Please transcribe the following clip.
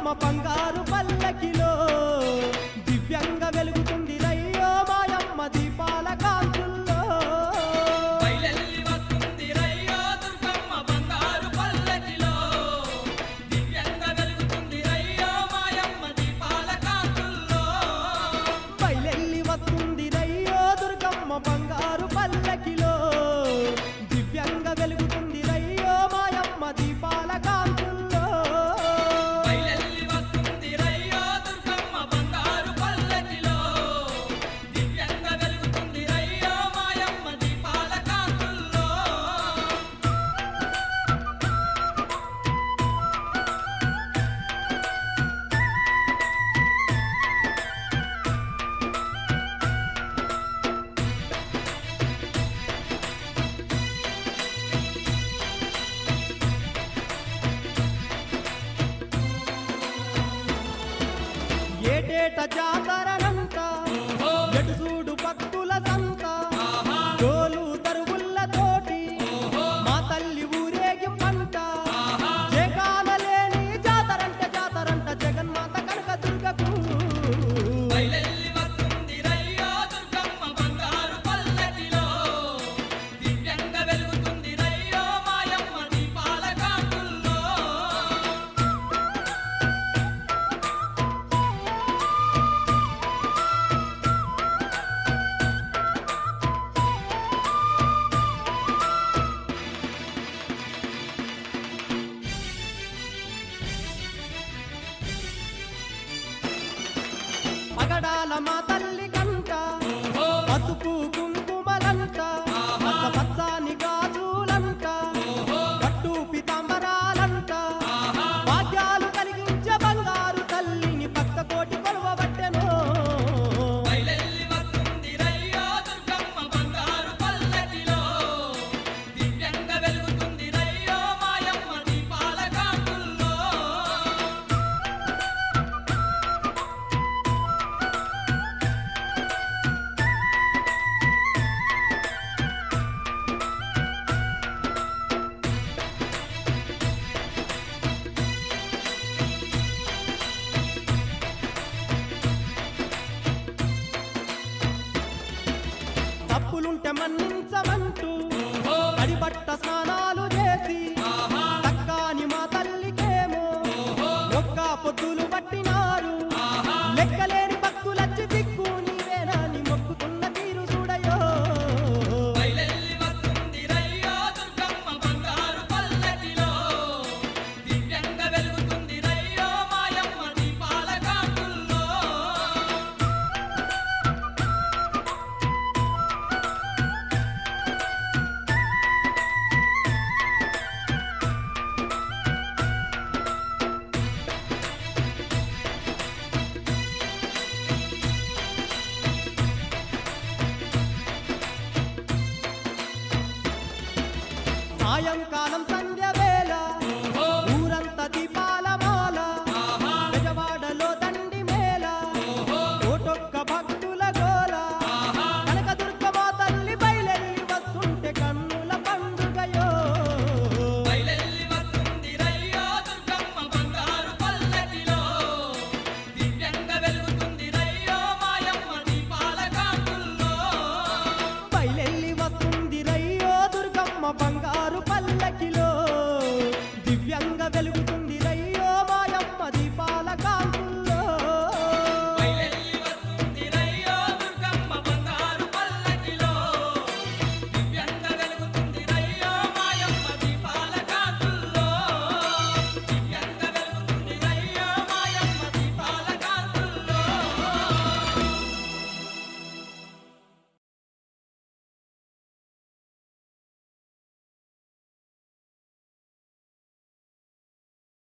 దుర్గమ్మ బంగారు పల్లకిలో దివ్యంగా వెలుగుతుంది రయ్యో మాయమ్మ దీపాల కాంతుల్లో బయలెల్లి వస్తుంది రయ్యో దుర్గమ్మ బంగారు పల్లకిలో దివ్యంగా వెలుగుతుంది రయ్యో మాయమ్మ దీపాల కాంతుల్లో బయలెల్లి వస్తుంది రయ్యో దుర్గమ్మ బంగారు పల్లకిలో దివ్యంగా వెలుగుతుంది రయ్యో మాయమ్మ దీపాల కాంతుల్లో బయలెల్లి వస్తుంది రయ్యో దుర్గమ్మ బంగారు పల్లకిలో దివ్యంగా వెలుగుతుంది రయ్యో మాయమ్మ దీపాల కాంతుల్లో ఏటేట జాతరనంట ఎటు చూడు భక్తుల సంత డోలు తరువులతోటి మా తల్లి ఊరేగింపంట జగాలలేని జాతరంట జగన్మాత కనక దుర్గకు బయలెల్లి వస్తుంది రయ్యో దుర్గమ్మ బంగారు పల్లకిలో దివ్యంగా వెలుగుతుంది రయ్యో మాయమ్మ దీపాల కాంతుల్లో పగడాల మా తల్లి కంట పసుపు కుంకుమలంట పచ్చ పచ్చని గాజులంట కట్టు పితాంబరాలంట భాగ్యాలు కలిగించే బంగారు తల్లిని భక్త కోటి కొలవబట్టెను బయలెల్లి వస్తుంది రయ్యో దుర్గమ్మ బంగారు పల్లకిలో దివ్యంగా వెలుగుతుంది రయ్యో మాయమ్మ దీపాల కాంతుల్లో తప్పులుంటే మన్నించమంటూ అడిబట్ట స్నానాలు చేసి చక్కాని మా తల్లికేమో ఒక్క పొద్దులు పట్టినారు లెక్కలేని భక్తులచ్చి దిక్కు నీవేనాని మొక్కుతున్న తీరు చూడయో బయలెల్లి వస్తుంది రయ్యో దుర్గమ్మ బంగారు పల్లకిలో దివ్యంగా వెలుగుతుంది రయ్యో మాయమ్మ దీపాల కాంతుల్లో సాయంకాలం